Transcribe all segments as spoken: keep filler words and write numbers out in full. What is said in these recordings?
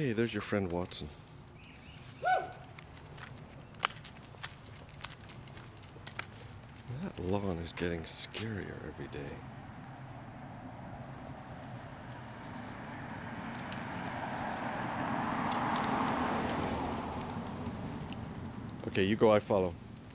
Hey, there's your friend Watson. That lawn is getting scarier every day. Okay, you go, I follow.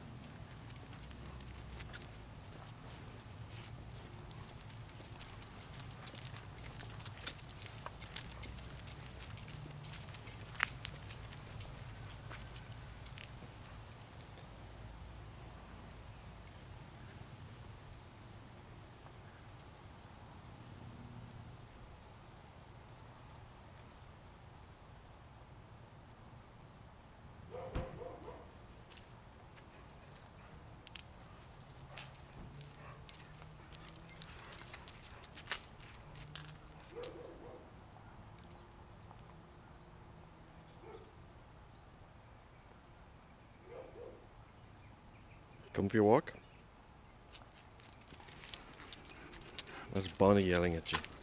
Come for your walk? That's Bonnie yelling at you.